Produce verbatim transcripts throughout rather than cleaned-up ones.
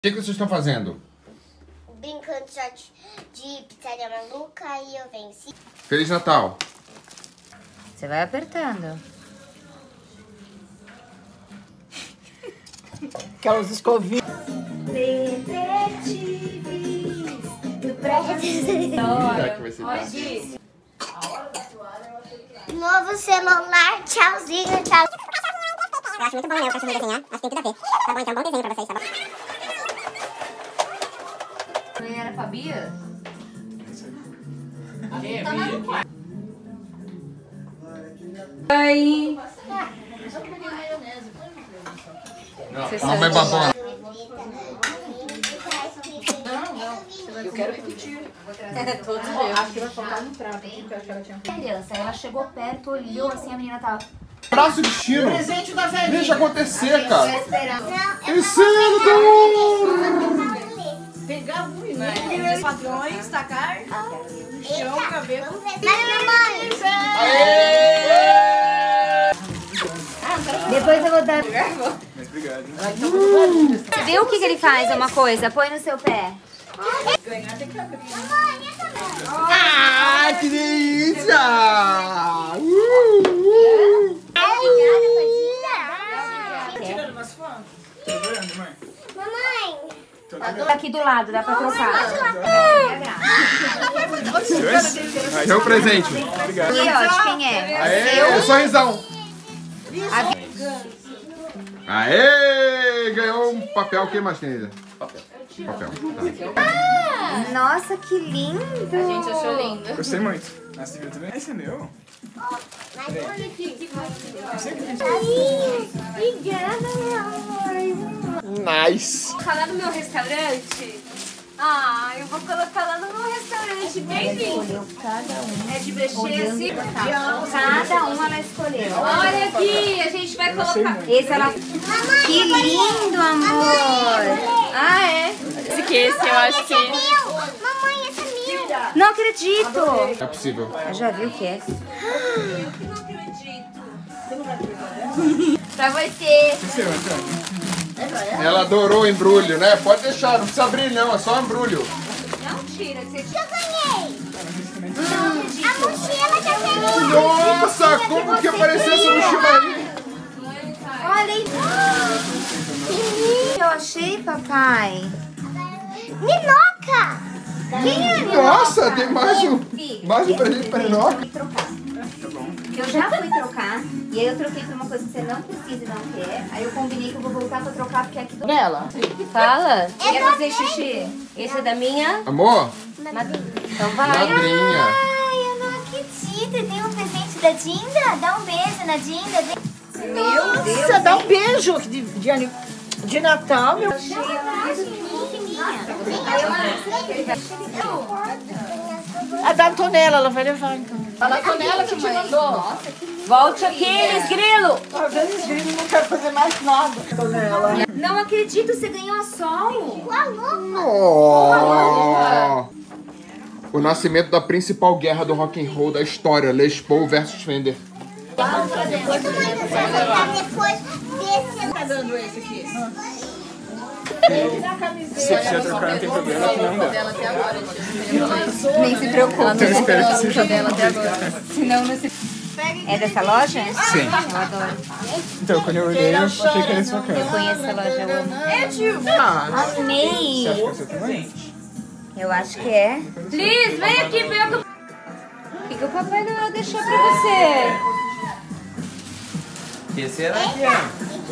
O que, que vocês estão fazendo? Brincando de sorte de pizzaria maluca e eu venci. Feliz Natal. Você vai apertando. Aquelas escovinhas. Detetives do prédio. Novo celular, tchauzinho, tchau. Eu acho muito bom, né? Eu gosto de desenhar. Acho que tem tudo a ver. Tá bom, então bom desenho pra vocês, tá bom? Não era pra Bia? Oi! Não, mas babona. Eu quero repetir. Todos Eu acho que vai faltar no prato, porque eu acho que ela tinha... criança, ela chegou perto, olhou assim, a menina tava... Abraço de destino. Presente da velhinha. Deixa acontecer, cara. Não, Terceiro! Pegar muito, né? Os padrões, tacar no chão, o cabelo. Mas mamãe. Depois eu vou dar... Mas obrigado. Você viu o que, que ele faz? É uma coisa, põe no seu pé. Ganhar tem que abrir. Ah, que delícia! Uh, uh. Tá tirando umas fotos? Tá vendo, mãe? Mamãe. Tá aqui do lado, dá pra trocar. Seu presente. Obrigado. Aqui, ó, de quem é? Aê, sorrisão. A... Aê, ganhou um papel. O que mais tem ainda? Papel. Papel. Tá. Nossa, que lindo! A gente achou lindo. Gostei muito. Ah, você viu também? Esse é meu? Olha aqui. Não sei o que tem. Obrigada, meu amor. Nice. Colocar lá no meu restaurante? Ah, eu vou colocar lá no meu restaurante, bem-vindo. É de mexer Cada uma ela escolheu. Olha aqui, a gente vai colocar. Esse ela... Que lindo, amor! Ah, é? Esse aqui, esse eu acho que... Mamãe, essa é minha. Não acredito! É possível. Eu já vi o que é. Não acredito. Pra você. Seu, Antônio. Ela adorou o embrulho, né? Pode deixar, não precisa abrir não, é só um embrulho. Não tira, que você Eu ganhei. A mochila que eu ganhei. Nossa, como que apareceu essa mochila aí? Olha aí! Eu achei, papai. Minoca. Quem é a Nossa, tem mais um, Fih, mais um presente pra Enoch. fui trocar. Eu já fui trocar, e aí eu troquei por uma coisa que você não precisa e não quer. Aí eu combinei que eu vou voltar pra trocar porque é aqui do... Nela. Fala. Quer fazer xixi? Esse é da minha? Amor, Então vai. madrinha. Ai, eu não acredito. Tem um presente da Dinda? Dá um beijo na Dinda. Meu Deus! Você dá um beijo de, de, ani- de Natal, meu. A da Antonella, ela vai levar, então. A da Antonella que te mandou. Volte aqui, Elis Grilo. Às vezes ele não quer fazer mais nada. Antonella. Não acredito, você ganhou a sol! Oh. O nascimento da principal guerra do rock and roll da história, Les Paul versus Fender. Depois desse. Tá dando esse aqui. Se quiser trocar, não tem problema, que não dá. Nem se preocupe. Eu espero que seja. Senão não se... É dessa loja? Sim. Eu adoro. Então, quando eu olhei, eu achei que era esse Eu bacana. conheço essa loja, eu amo. Ah, Amei! Você acha que é o seu tamanho? Eu acho que é. Liz, vem aqui ver o que... O que, que o Papai Noel deixou pra você? O que será que é?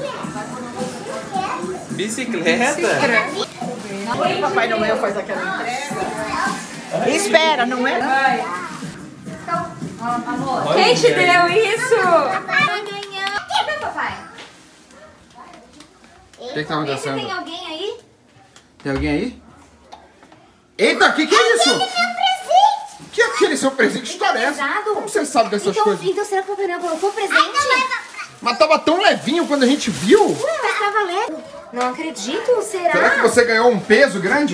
Bicicleta? O Papai Noel faz aquela entrega. Espera, não é? Quem te deu isso? Papai ganhou! Quebra, papai! o que que tá Vê se tem acontecendo? alguém aí? Tem alguém aí? Eita, que que é isso? Que é aquele seu presente? Que história é essa? Pesado? Como você sabe dessas Então, coisas? então será que o Papai Noel colocou presente? Mas tava tão levinho quando a gente viu. Ué, mas tava leve. Não acredito, será? Será que você ganhou um peso grande?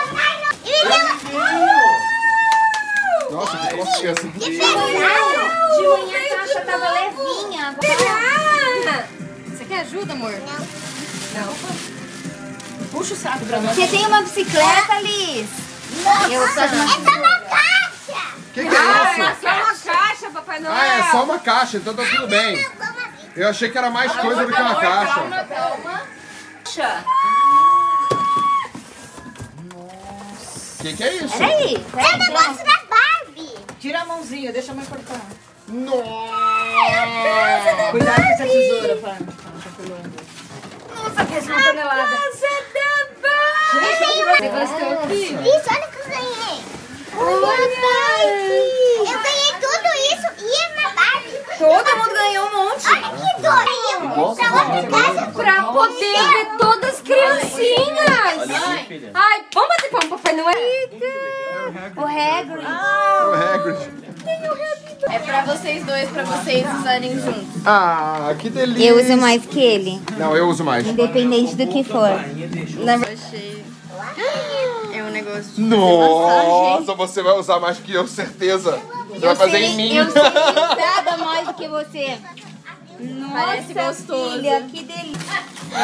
Nossa, que troço é esse? De manhã a caixa tava levinha. Agora... Você quer ajuda, amor? Não. Não. Puxa o saco pra nós. Você tem uma bicicleta, Liz? Eu só de uma... É só uma caixa. Que que é Ah, isso? é só uma caixa, Papai Noel. Ah, é só uma caixa, então tá tudo bem. Eu achei que era mais coisa do que uma caixa. Calma, calma. Caixa. Que que é isso? Peraí, É peraí. o negócio da Barbie. Tira a mãozinha, deixa a mãe cortar. Nossa! Cuidado com essa tesoura, pai. Nossa, fez uma tonelada. Casa da Você gostou aqui? Isso, olha o que eu ganhei. Uma Barbie. Eu ganhei tudo isso e uma Barbie. Todo mundo ganhou um monte. Olha que doido. Pra outra casa. Pra poder ver todas as criancinhas. Olha aqui, filha. Ai, vamos bater palma, Papai Noel. O Hagrid. O Hagrid. É pra vocês dois, pra vocês usarem juntos. Ah, que delícia. Eu uso mais que ele, Não, eu uso mais. independente do que for. Na verdade, achei. É um negócio de Nossa, você vai usar mais que eu, certeza. Você vai fazer em mim. Eu sei usada mais do que você. Parece gostoso. Filha, que delícia.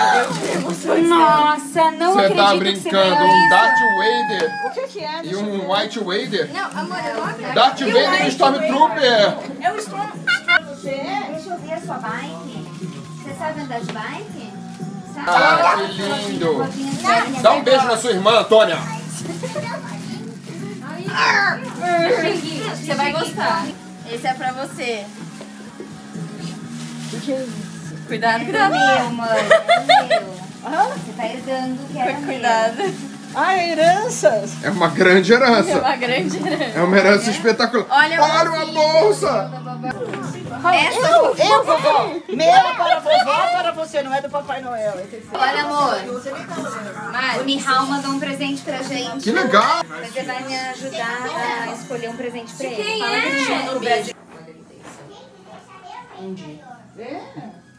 Nossa, não Você acredito tá que você brincando. ganhou Um isso. Darth Vader O que que é? e um White Vader. Não, amor, eu não Darth Vader e Stormtrooper. Eu estou... Você é? Deixa eu ver a sua bike. Você sabe andar de bike? Sabe? Ah, que lindo. Dá um beijo na sua irmã, Antônia. Você vai gostar. Esse é pra você. Cuidado, cuidado. Meu, mano. É meu. Você tá herdando o que era meu. Cuidado. Ah, heranças. É uma grande É herança. uma grande herança. É uma herança espetacular. Olha a Olha uma bolsa. Essa Eu, eu, vovó. Meu para a vovó, para você, não é do Papai Noel. Esse é seu. Olha, amor. O Nihal mandou um presente pra gente. Que legal. Você vai me ajudar a escolher um presente pra ele. Quem Fala é? que tinha no Brasil. É.